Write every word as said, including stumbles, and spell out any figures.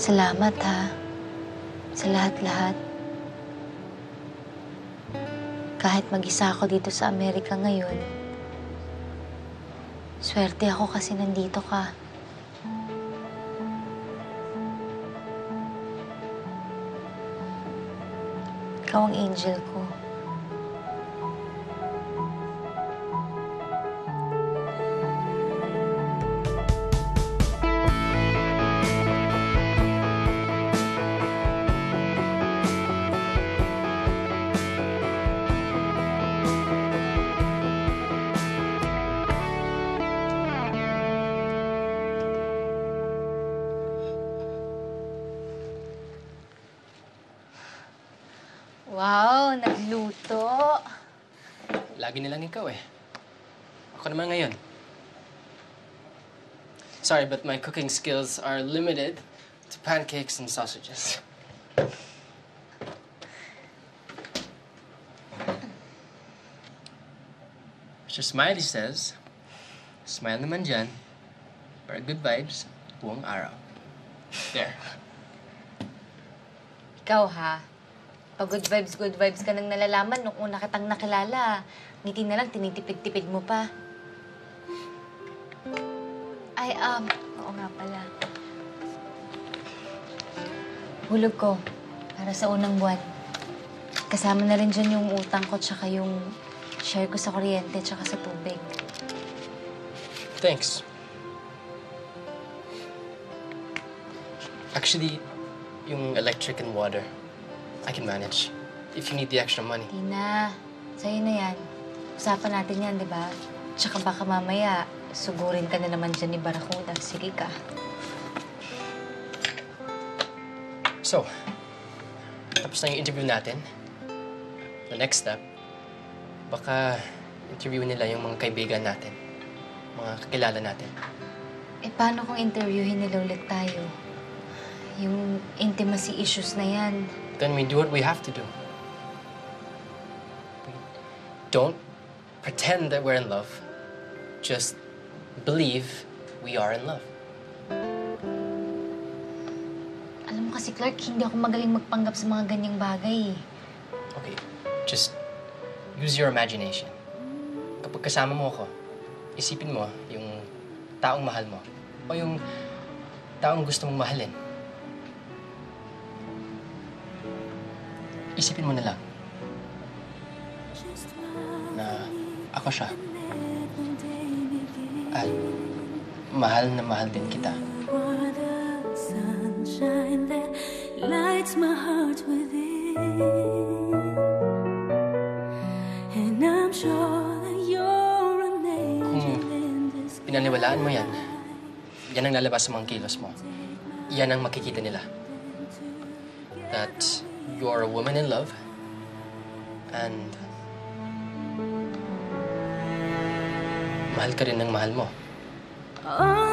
Salamat, ha. Sa lahat-lahat. Kahit mag-isa ako dito sa Amerika ngayon, swerte ako kasi nandito ka. Ikaw ang angel ko. Wow, nagluto. Lagi nilang ikaw eh. Ako naman ngayon. Sorry, but my cooking skills are limited to pancakes and sausages. Mister Smiley says, smile naman dyan para good vibes buong araw. There. Ikaw, ha? Pag good vibes, good vibes ka nang nalalaman nung una kitang nakilala. Ngiti na lang, tinitipid-tipid mo pa. Ay, um, oo nga pala. Hulog ko para sa unang buwan. Kasama na rin dyan yung utang ko tsaka yung share ko sa kuryente tsaka sa tubig. Thanks. Actually, yung electric and water, I can manage. If you need the extra money. Tina, sa'yo na yan. Usapan natin yan, di ba? Tsaka baka mamaya, sugurin ka na naman dyan ni Barracuda. Sige ka. So, tapos na yung interview natin. The next step, baka interview nila yung mga kaibigan natin. Mga kakilala natin. Eh, paano kung interviewin nila ulit tayo? Yung intimacy issues na yan. Then we do what we have to do. We don't pretend that we're in love. Just believe we are in love. Alam mo kasi, Clark, hindi ako magaling magpanggap sa mga ganyang bagay. Okay, just use your imagination. Kapag kasama mo ako, isipin mo yung taong mahal mo o yung taong gusto mong mahalin. Isipin mo na lang na ako siya. At mahal na mahal din kita. Kung pinaniwalaan mo yan, yan ang lalabas sa mga kilos mo. Yan ang makikita nila. That you're a woman in love, and mahal ka rin ng mahal mo.